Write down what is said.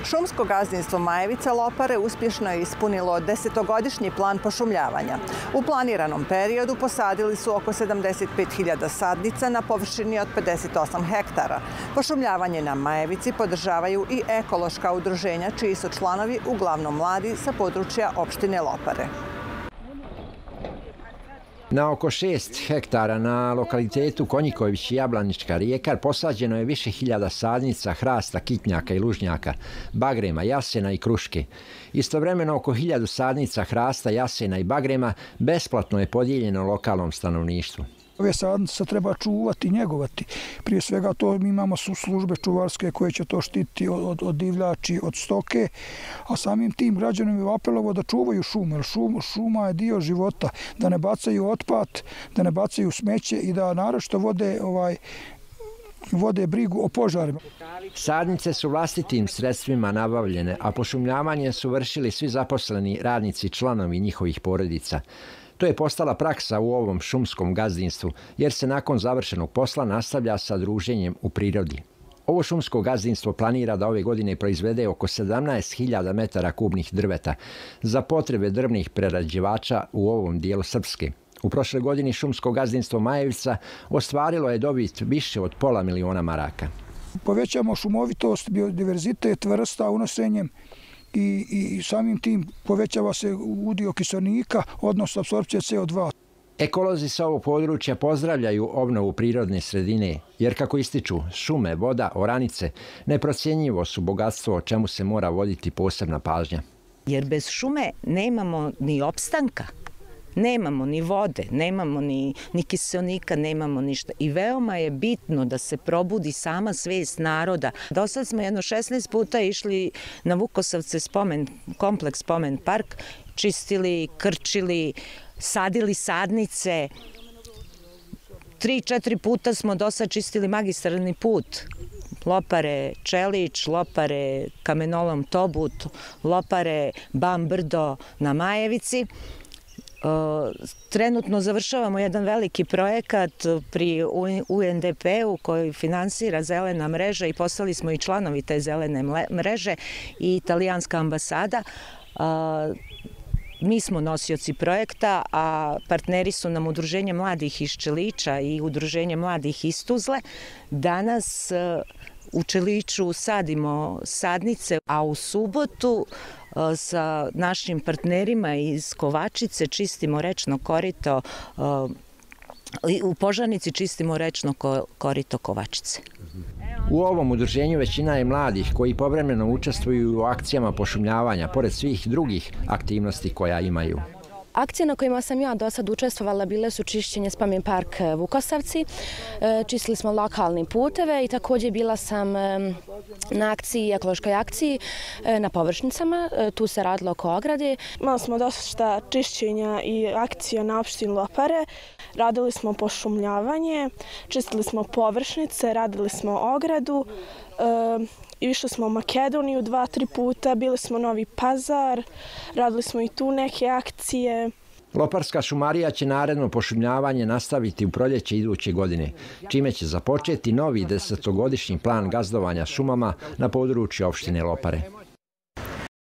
Šumsko gazdinstvo Majevica Lopare uspješno je ispunilo 10-godišnji plan pošumljavanja. U planiranom periodu posadili su oko 75.000 sadnica na površini od 58 hektara. Pošumljavanje na Majevici podržavaju i ekološka udruženja, čiji su članovi uglavnom mladi sa područja opštine Lopare. Na oko 6 hektara na lokalitetu Konjiković i Jablanička rijeka posađeno je više hiljada sadnica, hrasta, kitnjaka i lužnjaka, bagrema, jasena i kruške. Istovremeno oko 1000 sadnica, hrasta, jasena i bagrema besplatno je podijeljeno lokalnom stanovništvu. Ove sadnice treba čuvati i njegovati. Prije svega to mi imamo službe čuvarske koje će to štiti od divljači, od stoke, a samim tim građanima je apelovao da čuvaju šumu, jer šuma je dio života, da ne bacaju otpad, da ne bacaju smeće i da naročito vode brigu o požarima. Sadnice su vlastitim sredstvima nabavljene, a pošumljavanje su vršili svi zaposleni radnici, članovi njihovih porodica. To je postala praksa u ovom šumskom gazdinstvu, jer se nakon završenog posla nastavlja sa druženjem u prirodi. Ovo šumsko gazdinstvo planira da ove godine proizvede oko 17.000 metara kubnih drveta za potrebe drvnih prerađivača u ovom dijelu Srpske. U prošloj godini šumsko gazdinstvo Majevica ostvarilo je dobit više od $500.000 maraka. Povećamo šumovitost, biodiverzitet vrsta unošenjem i samim tim povećava se udio kiselnika, odnosno apsorpcija CO2. Ekolozi sa ovog područja pozdravljaju obnovu prirodne sredine, jer kako ističu, šume, voda, oranice neprocjenjivo su bogatstvo o čemu se mora voditi posebna pažnja. Jer bez šume nemamo ni opstanka. Nemamo ni vode, nemamo ni kiseonika, nemamo ništa. I veoma je bitno da se probudi sama svijest naroda. Do sad smo jedno 16 puta išli na Vukosavce kompleks spomen park, čistili, krčili, sadili sadnice. 3-4 puta smo do sad čistili magistralni put. Lopare Čelić, Lopare Kamenolom Tobut, Lopare Ban Brdo na Majevici. Trenutno završavamo jedan veliki projekat pri UNDP-u koji finansira zelena mreža i postali smo i članovi te zelene mreže i italijanska ambasada. Mi smo nosioci projekta, a partneri su nam Udruženje mladih iz Čelića i Udruženje mladih iz Tuzle. Danas u Čeliću sadimo sadnice, a u subotu sa našim partnerima iz Kovačice čistimo rečno korito, u Požarnici čistimo rečno korito Kovačice. U ovom udruženju većina je mladih koji povremeno učestvuju u akcijama pošumljavanja, pored svih drugih aktivnosti koja imaju. Akcije na kojima sam ja do sad učestvovala bile su čišćenje spomen park Vukosavci, čistili smo lokalne puteve i također bila sam na akciji, ekološkoj akciji na površnicama, tu se radilo oko ograde. Imali smo dosta čišćenja i akcija na opštini Lopare, radili smo pošumljavanje, čistili smo površnice, radili smo ogradu, išli smo u Makedoniju 2-3 puta, bili smo Novi Pazar, radili smo i tu neke akcije. Loparska šumarija će naredno pošumljavanje nastaviti u proljeće iduće godine, čime će započeti novi 10-godišnji plan gazdovanja šumama na području opštine Lopare.